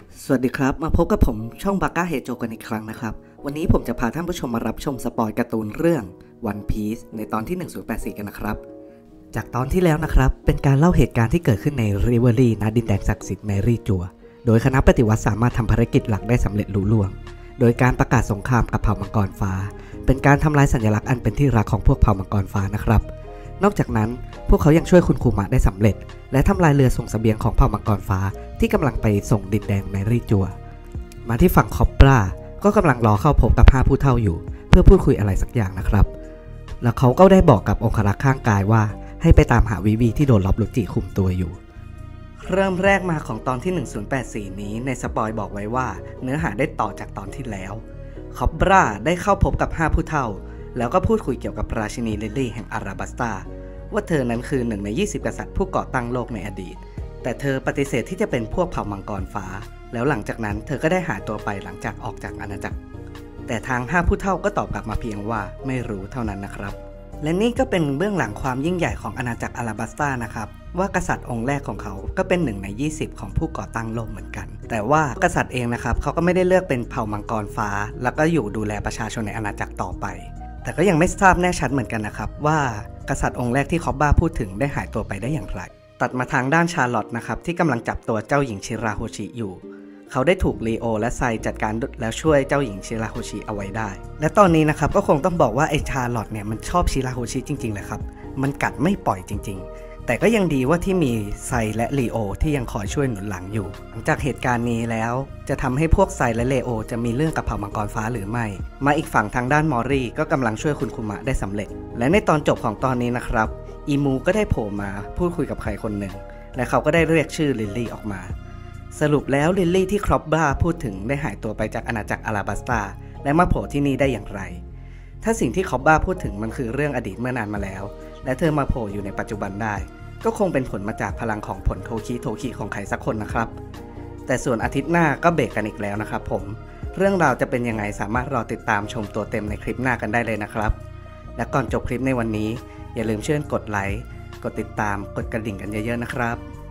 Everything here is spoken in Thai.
สวัสดีครับมาพบกับผมช่องบาก้าเฮโจกันอีกครั้งนะครับวันนี้ผมจะพาท่านผู้ชมมารับชมสปอยการ์ตูนเรื่อง One Piece ในตอนที่1084กันนะครับจากตอนที่แล้วนะครับเป็นการเล่าเหตุการณ์ที่เกิดขึ้นในริเวอรี่ณดินแดนศักดิ์สิทธิ์แมรี่จัวโดยคณะปฏิวัติสามารถทำภารกิจหลักได้สำเร็จลุล่วงโดยการประกาศสงครามกับเผ่ามังกรฟ้าเป็นการทำลายสัญลักษณ์อันเป็นที่รักของพวกเผ่ามังกรฟ้านะครับนอกจากนั้นพวกเขายังช่วยคุณคูมะได้สำเร็จและทำลายเรือส่งเสบียงของเผ่ามังกรฟ้าที่กำลังไปส่งดินแดนแมรี่จัวมาที่ฝั่งคอปราก็กำลังรอเข้าพบกับ5ผู้เฒ่าอยู่เพื่อพูดคุยอะไรสักอย่างนะครับแล้วเขาก็ได้บอกกับองครักษ์ข้างกายว่าให้ไปตามหาวิวีที่โดนล็อบลุจิคุมตัวอยู่เริ่มแรกมาของตอนที่1084นี้ในสปอยบอกไว้ว่าเนื้อหาได้ต่อจากตอนที่แล้วคอปราได้เข้าพบกับ5ผู้เฒ่าแล้วก็พูดคุยเกี่ยวกับราชินีลิลลี่แห่งอาราบัสตาว่าเธอนั้นคือ1ใน20กษัตริย์ผู้ก่อตั้งโลกในอดีตแต่เธอปฏิเสธที่จะเป็นพวกเผ่ามังกรฟ้าแล้วหลังจากนั้นเธอก็ได้หายตัวไปหลังจากออกจากอาณาจักรแต่ทาง5ผู้เฒ่าก็ตอบกลับมาเพียงว่าไม่รู้เท่านั้นนะครับและนี่ก็เป็นเบื้องหลังความยิ่งใหญ่ของอาณาจักรอาราบัสตานะครับว่ากษัตริย์องค์แรกของเขาก็เป็น1ใน20ของผู้ก่อตั้งโลกเหมือนกันแต่ว่ากษัตริย์เองนะครับเขาก็ไม่ได้เลือกเป็นเผ่ามังกรฟ้าแล้วก็อยู่ดูแลประชาชนในอาณาจักรต่อไปแต่ก็ยังไม่ทราบแน่ชัดเหมือนกันนะครับว่ากษัตริย์องค์แรกที่คอบบ้าพูดถึงได้หายตัวไปได้อย่างไรตัดมาทางด้านชาร์ลอตนะครับที่กำลังจับตัวเจ้าหญิงชิราโฮชิอยู่เขาได้ถูกลีโอและไซจัดการแล้วช่วยเจ้าหญิงชิราโฮชิเอาไว้ได้และตอนนี้นะครับก็คงต้องบอกว่าไอ้ชาร์ลอตเนี่ยมันชอบชิราโฮชิจริงๆแหละครับมันกัดไม่ปล่อยจริงๆแต่ก็ยังดีว่าที่มีไซและลีโอที่ยังคอยช่วยหนุนหลังอยู่หลังจากเหตุการณ์นี้แล้วจะทำให้พวกไซและลีโอจะมีเรื่องกับเผ่ามังกรฟ้าหรือไม่มาอีกฝั่งทางด้านมอรี่ก็กำลังช่วยคุณคุมะได้สำเร็จและในตอนจบของตอนนี้นะครับอีมูก็ได้โผล่มาพูดคุยกับใครคนหนึ่งและเขาก็ได้เรียกชื่อลิลลี่ออกมาสรุปแล้วลิลลี่ที่ครอบบ้าพูดถึงได้หายตัวไปจากอาณาจักรอาราบัสตาและมาโผล่ที่นี่ได้อย่างไรถ้าสิ่งที่ครอบบ้าพูดถึงมันคือเรื่องอดีตเมื่อนานมาแล้วและเธอมาโผล่อยู่ในปัจจุบันได้ก็คงเป็นผลมาจากพลังของผลโทคิของใครสักคนนะครับแต่ส่วนอาทิตย์หน้าก็เบรกกันอีกแล้วนะครับผมเรื่องราวจะเป็นยังไงสามารถรอติดตามชมตัวเต็มในคลิปหน้ากันได้เลยนะครับและก่อนจบคลิปในวันนี้อย่าลืมช่วยกดไลค์กดติดตามกดกระดิ่งกันเยอะๆนะครับ